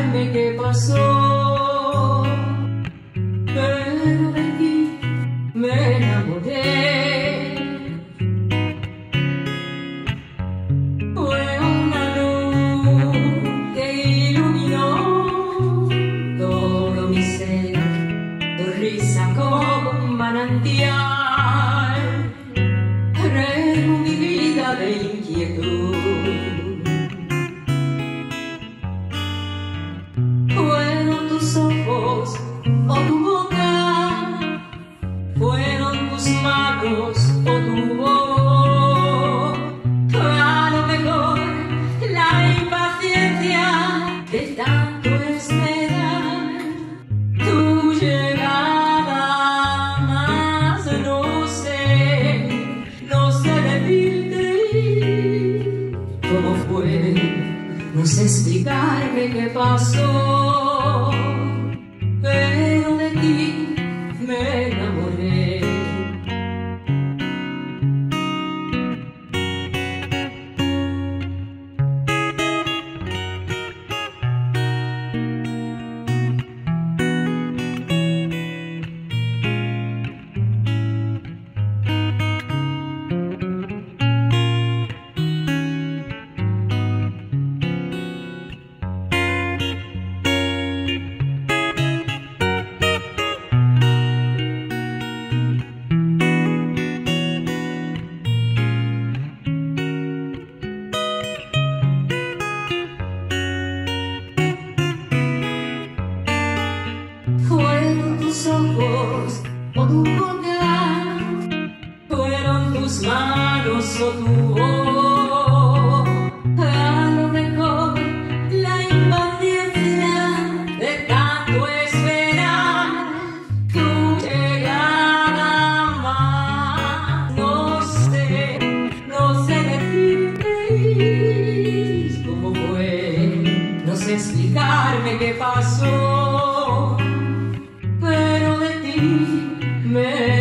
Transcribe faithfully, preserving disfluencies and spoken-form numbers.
explicarme qué pasó, pero de ti me enamoré. Fue una luz que iluminó todo mi ser, tu risa como un manantial, regó mi vida de inquietud. Fueron tus ojos o tu boca, fueron tus manos o tu voz, a lo mejor la impaciencia de tanto esperar tu llegada, más no sé, no sé decirte cómo fue, no sé explicarme qué pasó, pero de ti me enamoré. Fueron tus ojos o tu boca, fueron tus manos o tu voz, a lo mejor la impaciencia de tanto esperar tu llegada, más no sé, no sé decirte cómo fue, no sé explicarme qué pasó, pero de ti me